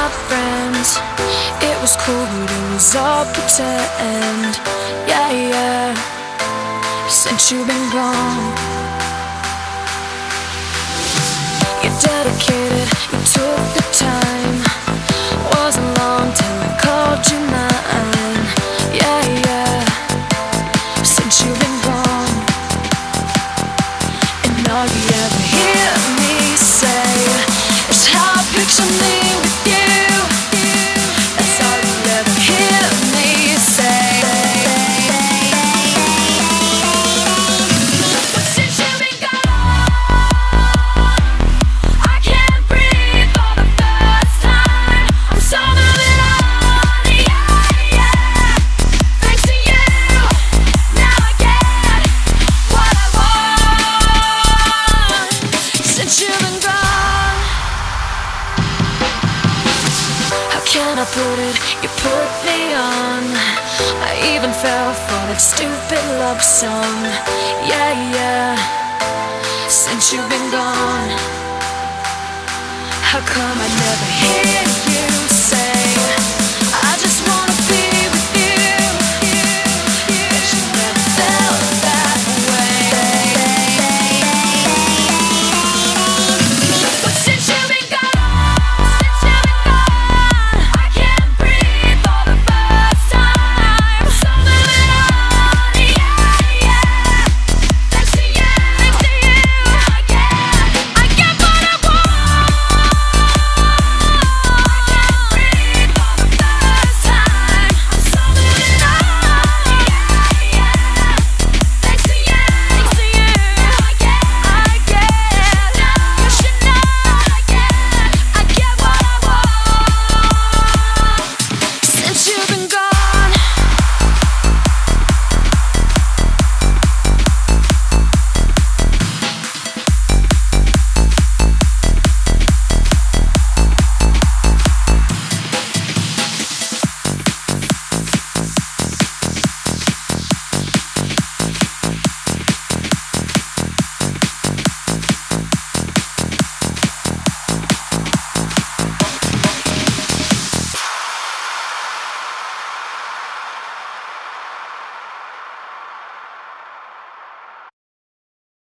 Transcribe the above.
my friends. It was cool, but it was all pretend. Yeah, yeah, since you've been gone. You're dedicated, you took the time. Wasn't long till I called you mine. Yeah, yeah, since you've been gone. And all you ever hear me say is how I picture me with you. That's all you ever hear me say. But since you've been gone, I can't breathe for the first time. I'm so moving on, yeah, yeah. Thanks to you, now I get what I want. Since you've been gone, how can I put it? You put me on. I even fell for that stupid love song. Yeah, yeah, since you've been gone. How come I never hear